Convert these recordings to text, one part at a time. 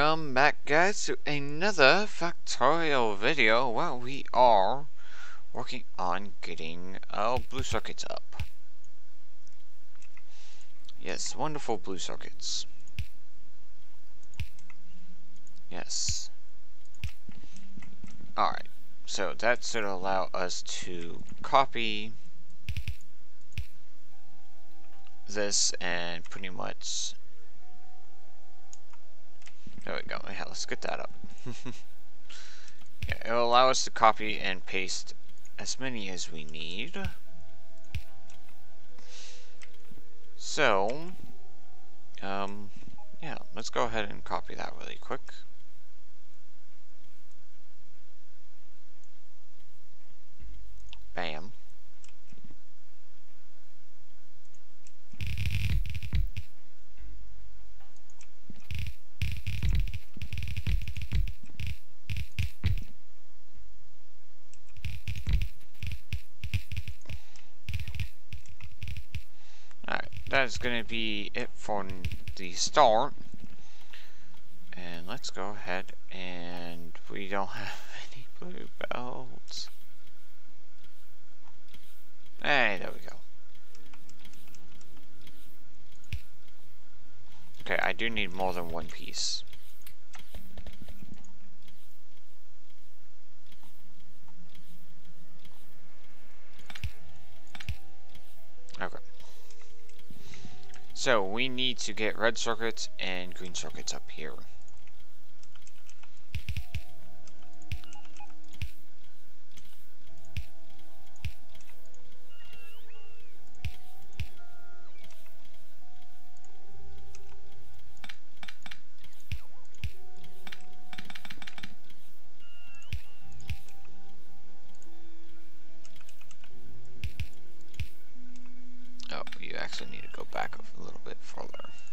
Welcome back, guys, to another Factorio video where we are working on getting our blue circuits up. Yes, wonderful blue circuits. Yes. Alright, so that should allow us to copy this and pretty much... There we go. Yeah, let's get that up. Yeah, it'll allow us to copy and paste as many as we need. So, yeah, let's go ahead and copy that really quick. Bam. That is going to be it for the start. And let's go ahead, and we don't have any blue belts. Hey, there we go. Okay, I do need more than one piece. Okay. So, we need to get red circuits and green circuits up here. Oh, you actually need to go back a little bit further.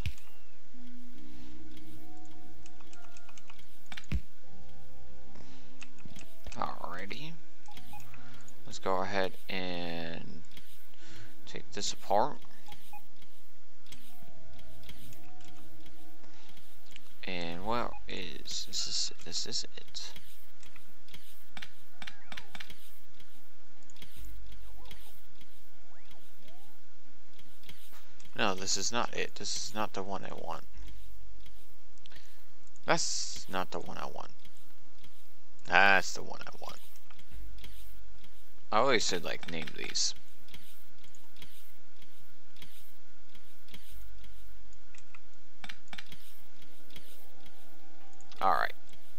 Alrighty. Let's go ahead and take this apart. And where is this is it. No, this is not it. This is not the one I want. That's not the one I want. That's the one I want. I always should like name these. Alright.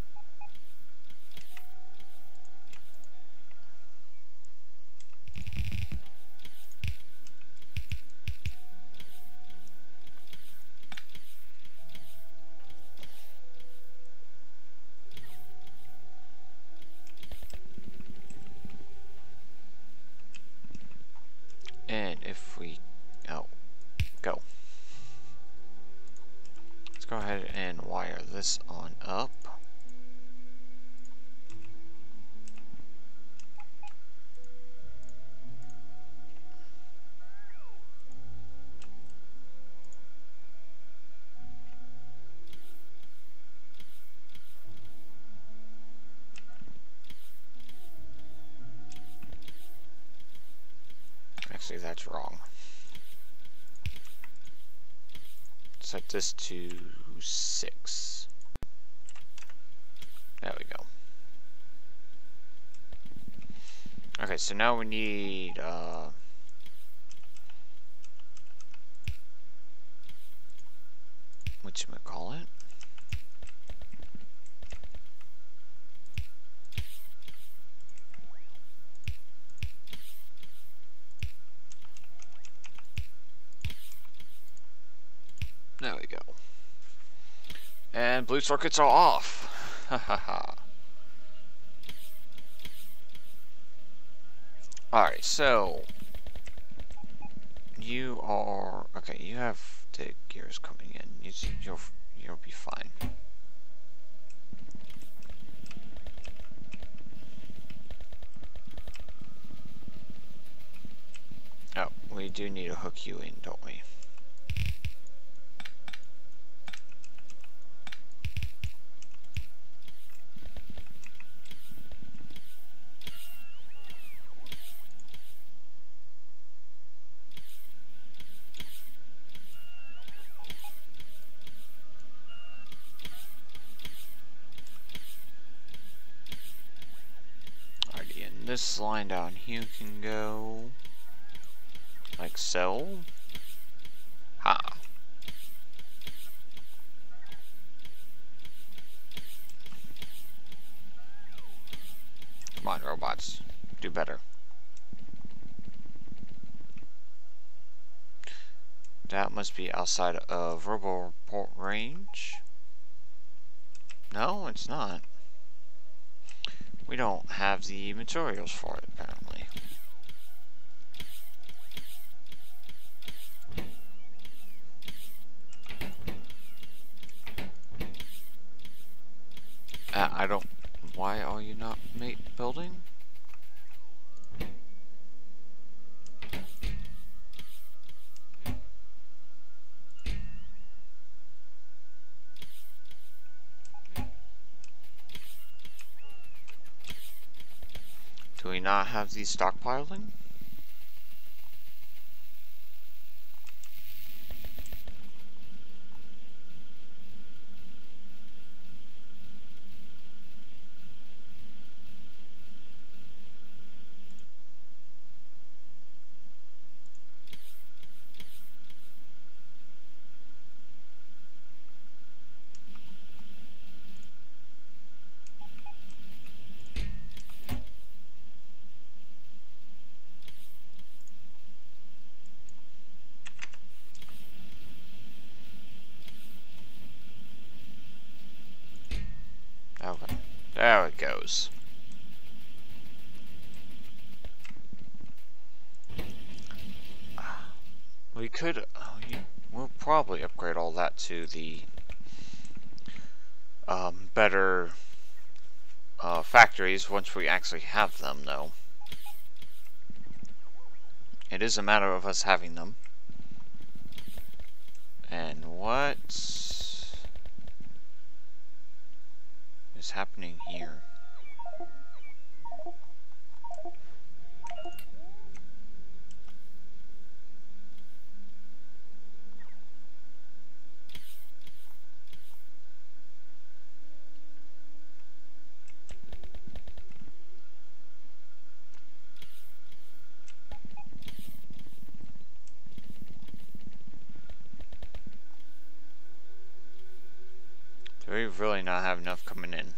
And if we go. Let's go ahead and wire this on up. Actually, that's wrong. Set this to 6. There we go. Okay, so now we need whatchamacallit? There we go. And blue circuits are off. Hahaha. Alright, so you are okay, you have the gears coming in. You'll be fine. Oh, we do need to hook you in, don't we? this line down here can go like so. Ha. Come on, robots. Do better. That must be outside of Robo Report range. No, it's not. We don't have the materials for it, apparently. I don't... Why are you not building? Do we not have the stockpiling? Okay, there it goes. We could, we'll probably upgrade all that to the better factories once we actually have them, though. It is a matter of us having them. And what is happening here? Do we really not have enough coming in?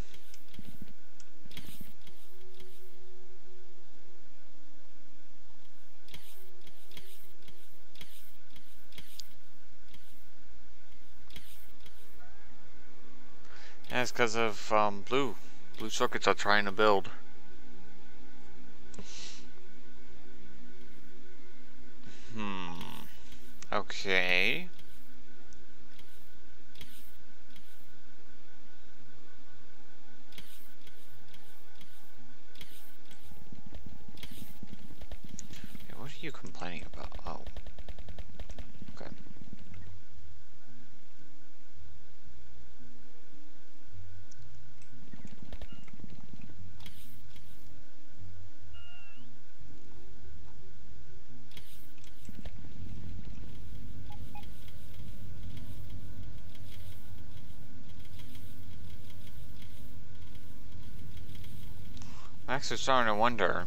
Yeah, it's because of blue circuits are trying to build. Okay. What are you complaining about? Oh. Okay. I'm actually starting to wonder.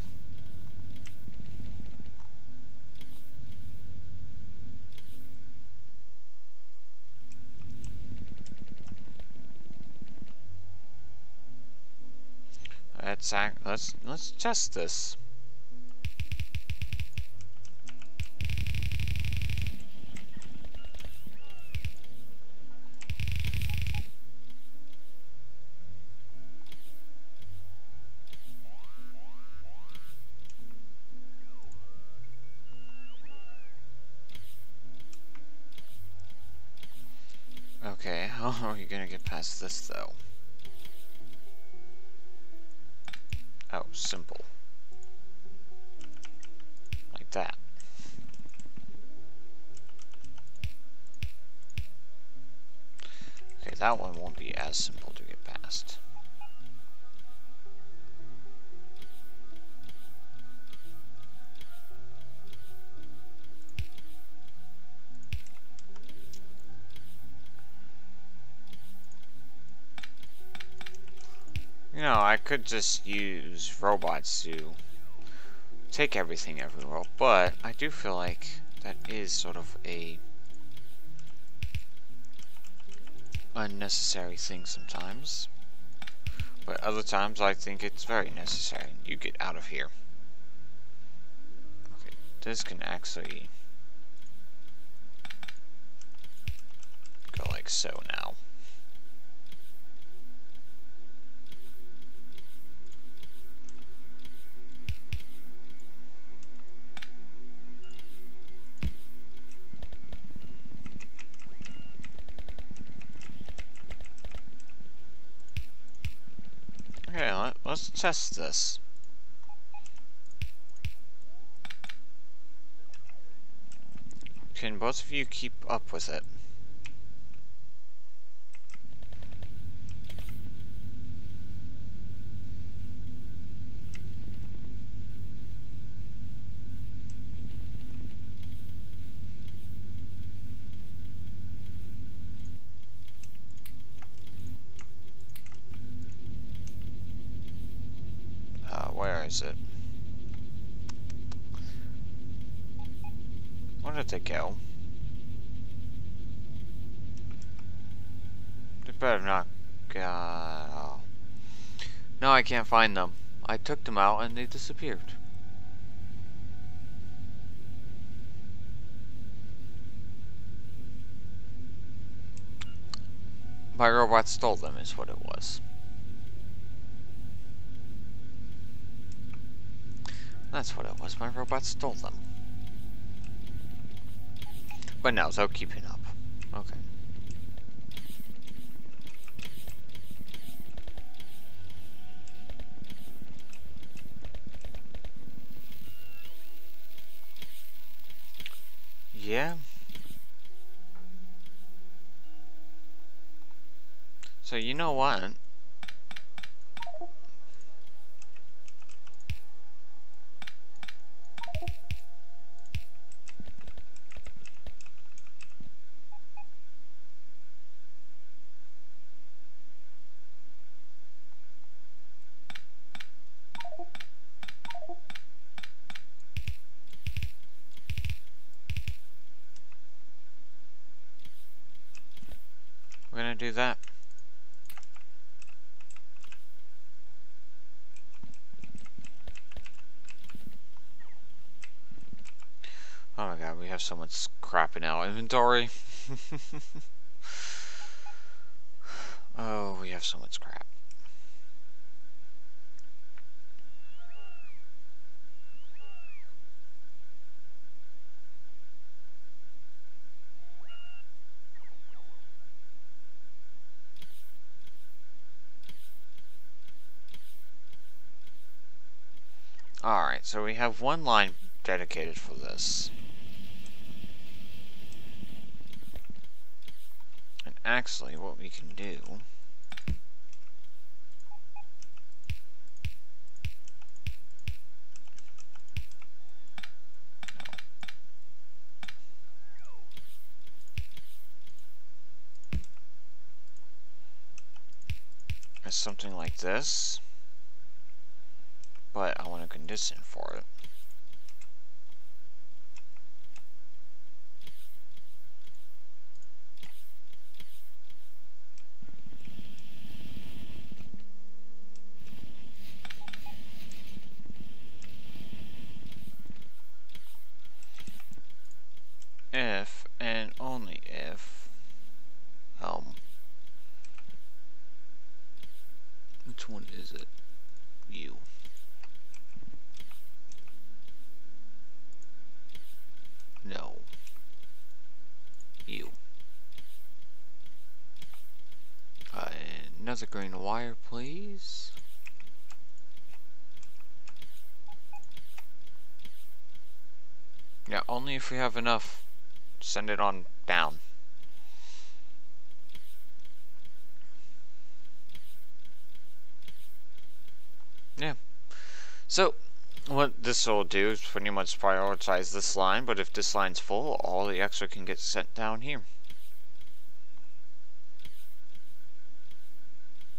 Let's test this. Okay, how are you gonna get past this though? Oh, simple. Like that. Okay, that one won't be as simple to get past. You know, I could just use robots to take everything everywhere, but I do feel like that is sort of a unnecessary thing sometimes. But other times I think it's very necessary. You get out of here. Okay, this can actually go like so now. Okay, let's test this. Can both of you keep up with it? Where is it? Where did they go? They better not. Oh. No, I can't find them. I took them out and they disappeared. My robot stole them is what it was. That's what it was. My robot stole them. But no, they're keeping up. Okay. Yeah. So you know what? We're gonna do that. Oh my god, we have so much crap in our inventory. Oh, we have so much crap. Alright, so we have one line dedicated for this. And actually, what we can do is something like this. But I want a condition for it. If and only if which one is it? You. No. You. Another green wire, please. Yeah, only if we have enough. Send it on down. Yeah. So, what this will do is pretty much prioritize this line, but if this line's full, all the extra can get sent down here.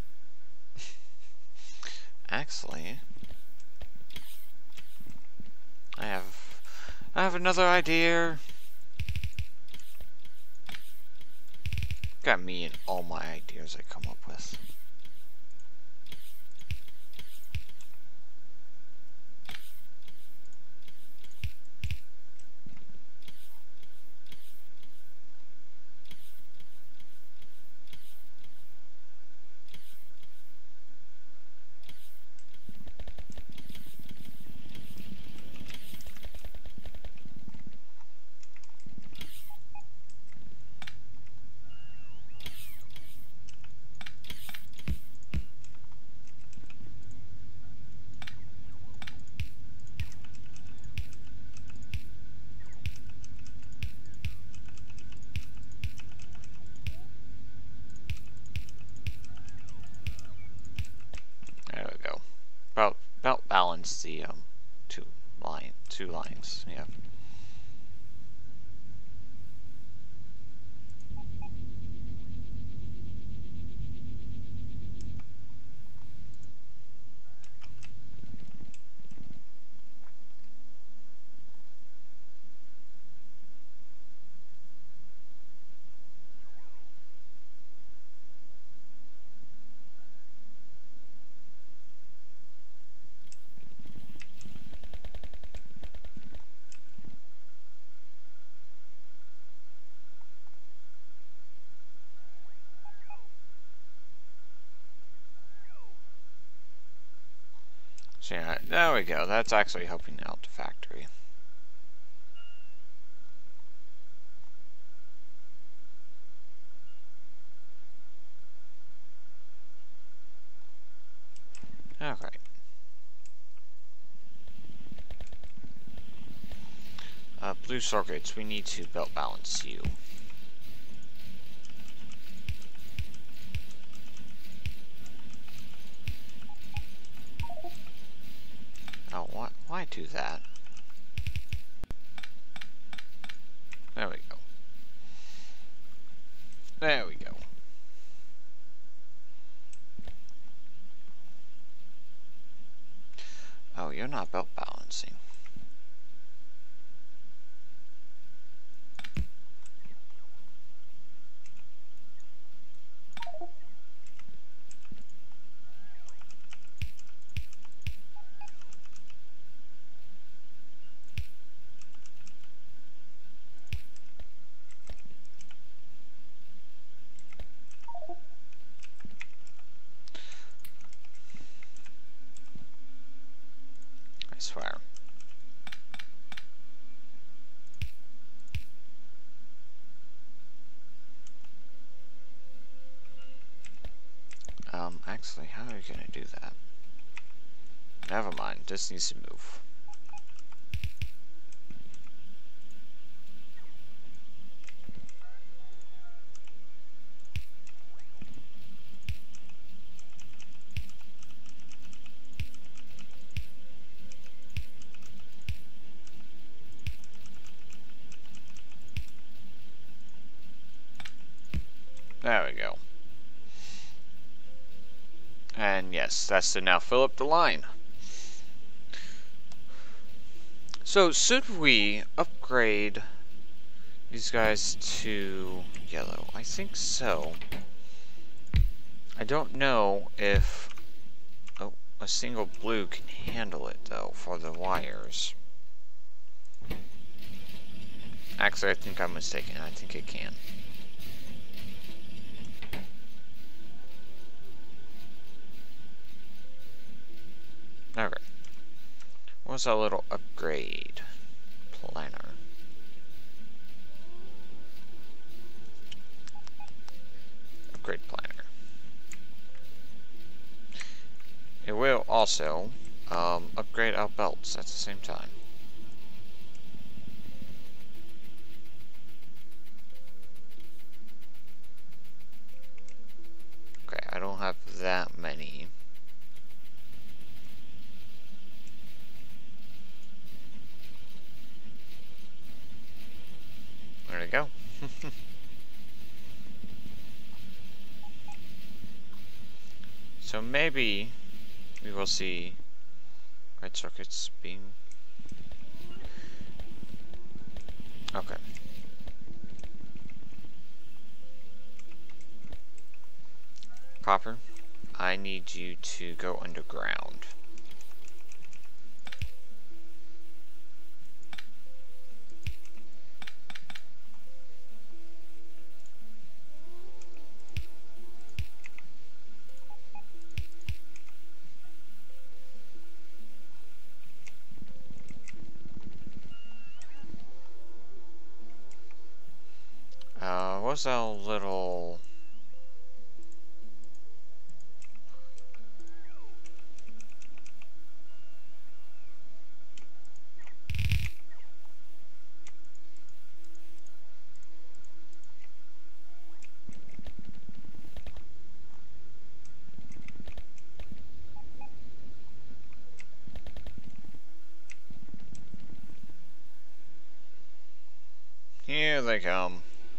Actually, I have another idea. Got me and all my ideas I come up with. There we go. About balance the two lines. Yeah. So yeah, there we go. That's actually helping out the factory. Alright. Blue circuits, we need to belt balance you. Oh, why do that? There we go. There we go. Oh, you're not belt balancing. I swear. Actually, how are you gonna do that? Never mind, this needs to move. There we go. And yes, that's to now fill up the line. So, should we upgrade these guys to yellow? I think so. I don't know if a single blue can handle it, though, for the wires. Actually, I think I'm mistaken. I think it can. Okay. What's our little upgrade planner? Upgrade planner. It will also upgrade our belts at the same time. Okay, I don't have that many. There we go. So maybe we will see red circuits being Okay. Copper, I need you to go underground. What's that little... Here they come.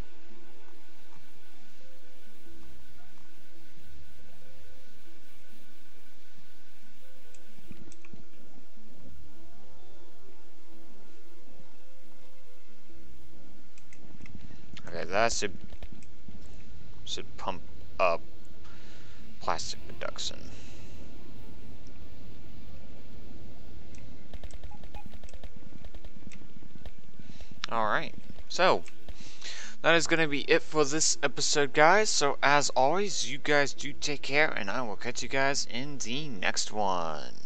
Okay, that should pump up plastic production. Alright, so that is going to be it for this episode, guys. So as always, you guys do take care, and I will catch you guys in the next one.